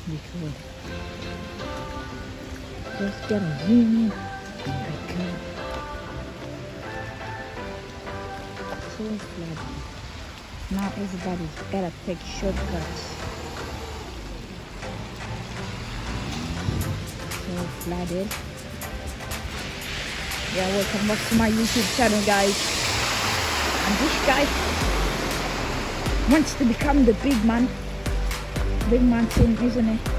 Record. Just gotta zoom in and record. So flooded. Now everybody's gotta take shortcuts. So flooded. Yeah, welcome back to my YouTube channel, guys. And this guy wants to become the big man. Big man thing, isn't it?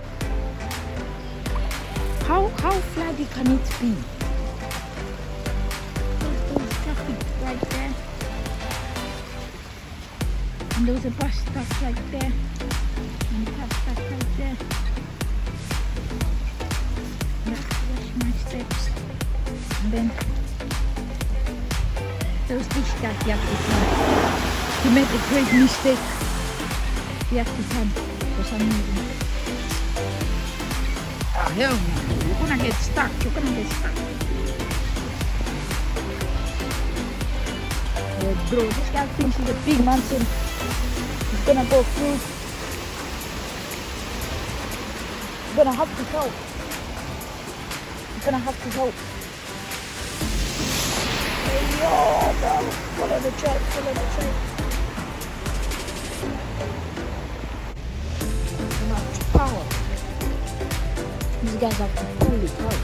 How floody can it be? There's traffic right there. And there's a bus stop right there. And a car stop right there. Yeah, watch my steps. And then there's this guy he has to turn. He made a great mistake. He has to turn for some reason. Oh hell no, you're gonna get stuck, you're gonna get stuck. Oh bro, this guy thinks he's a big mountain. He's gonna go through. He's gonna have to help. He's gonna have to help. Hey yo bro, follow the track, follow the track. Power. These guys have to pull it out.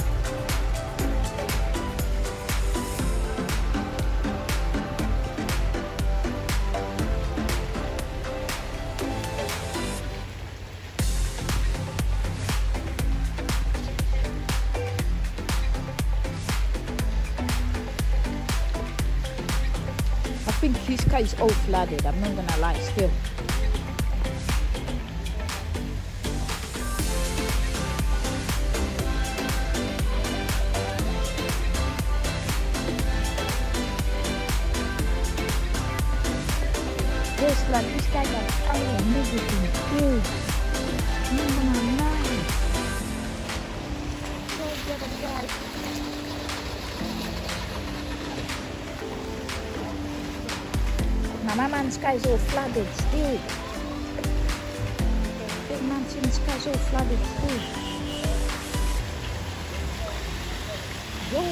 I think this car is all flooded, I'm not gonna lie still. Just like this guy got fire and everything too. I'm not gonna lie. So the other guy. Now my man's sky is all flooded still. Big mountain sky is all flooded still. Yo!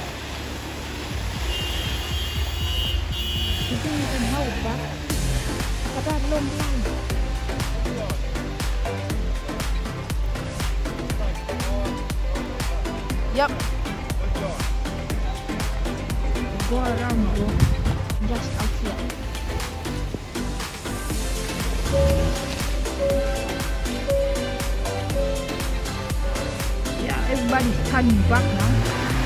You didn't even help back. That long line. Yep. Go around, bro. Just out here. Yeah, everybody's turning back now.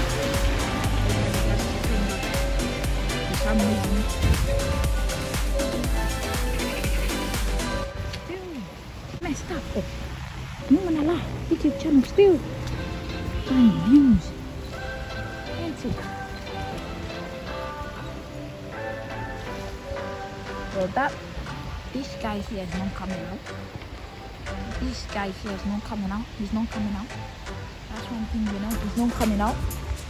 For some reason. Messed up. No gonna lie, YouTube channel still find views. Fancy. So this guy here is not coming out. This guy here is not coming out. He's not coming out. That's one thing, you know, he's not coming out.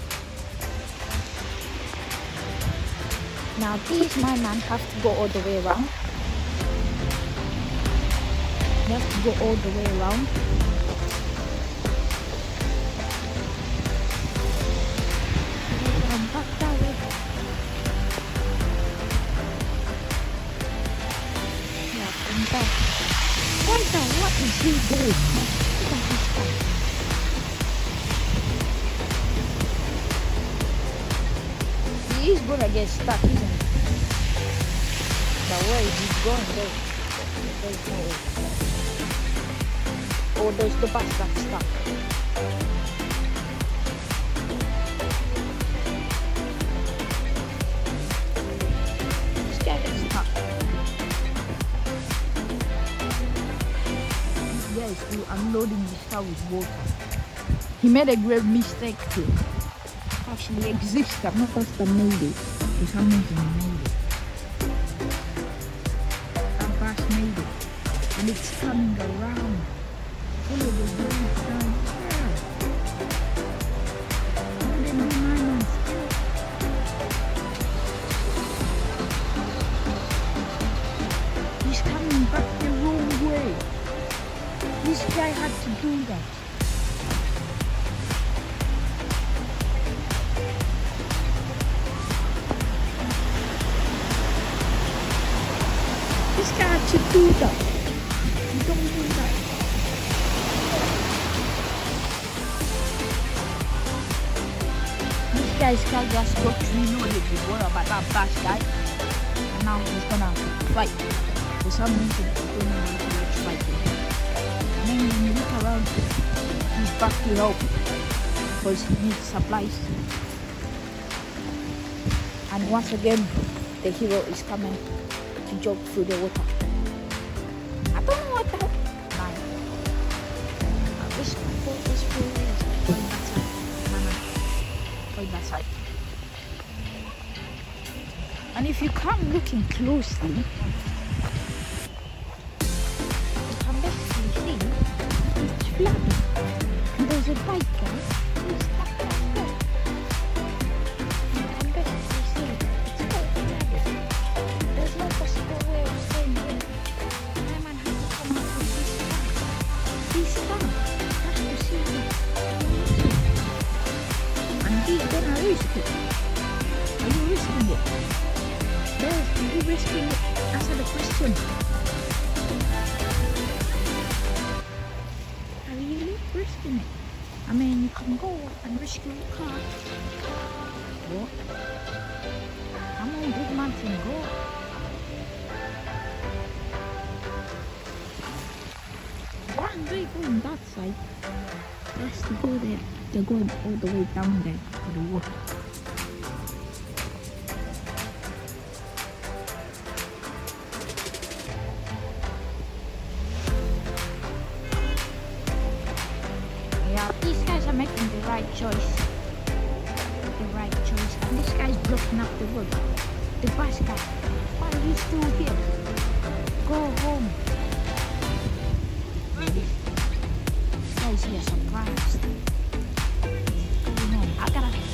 Now this my man have to go all the way around. You have to go all the way around. Back that way. Yeah, come back. What is he doing? Look at this guy. He is gonna get stuck, isn't he? The way he's going there's no way. Oh, there's the bus that's stuck. This guy gets stuck. This guy is still unloading his car with water. He made a great mistake to actually exist. I'm not supposed to made it. For some reason he made it. That bus made it. And it's coming around. Follow the road down here. Look at the man still. He's coming back the wrong way. This guy had to do that. This guy had to do that. You don't do that. This guy's guy just got to know before about that bash guy. And now he's gonna fight. For some reason, I don't know why he likes fighting. And then when you look around, he's back to help. Because he needs supplies. And once again, the hero is coming to jog through the water. I don't know what the hell. Man. This boat is full. Going that side. Man. Going that side. And if you come looking closely, you can basically see it's flooding. And there's a bike guy who's stuck down there. You can basically see it's all flooded. There's no possible way of staying here. My man has to come out with this car. This car has to see it. And he's gonna risk it. Are you risking it? Yes, are you risking it? Answer the question. Are you really risking it? I mean, you can go and risk your car. What? Come on, big mountain, go. Why are they going that side? That's to go there. They're going all the way down there to the water. Yeah, these guys are making the right choice. The right choice. And this guy's blocking up the road. The bus guy. Why are you still here? Go home. This guy's here surprised. Come on, I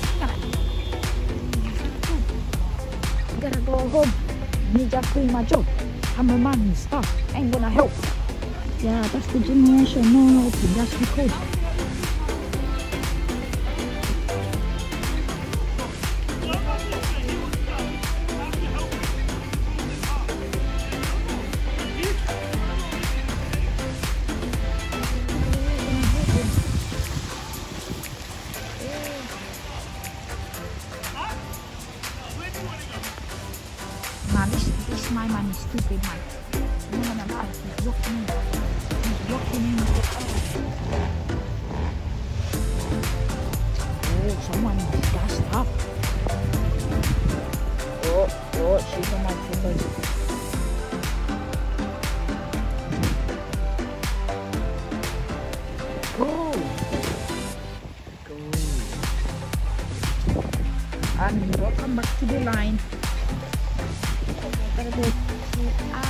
gotta go home. Me just doing my job. I'm a man and stuff. Ain't gonna help. Yeah, that's the generation. No helping. That's because. Nah, this my man is stupid, man. I'm not gonna lie, he's blocking in. He's blocking in with the car. Oh, someone is gassed up. Oh, she's on my fingers. Go! And welcome back to the line. Gotta go to